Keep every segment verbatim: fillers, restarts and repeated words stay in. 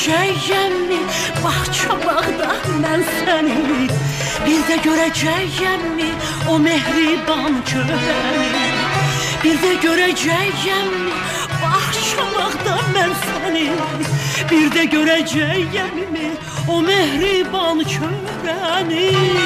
görəcəyəmmi bağçamaqda mən səni? Bir də görəcəyəmmi o mehriban körəni? Bir də görəcəyəmmi bağçamaqda mən səni? Bir də görəcəyəmmi o mehriban körəni?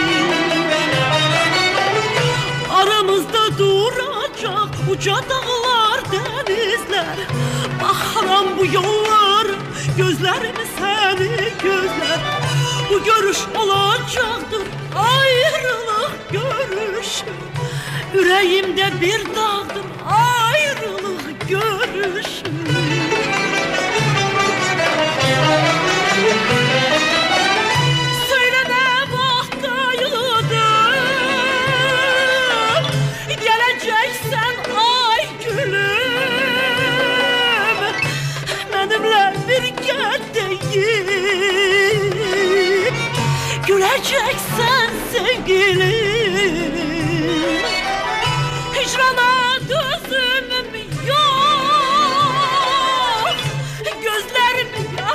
Aramızda duracaq uca dağlar, dənizlər. Baxaram bu yollar, gözlərim səni gözlər. Bu görüş olacaqdır, ayrılıq görüşü. Ürəyimdə bir dağdır, ayrılıq görüşü. Söylə nə vaxt qayıdın, gələcəksən ay gülüm. Mənimlə birgə deyib, güləcəksən sevgilim. Hicrana dözümüm yox, gözlərim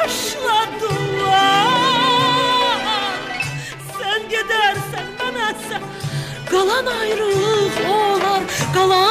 yaşladılar. Sən gedərsən mənəsə qalan ayrılıq olar, qalan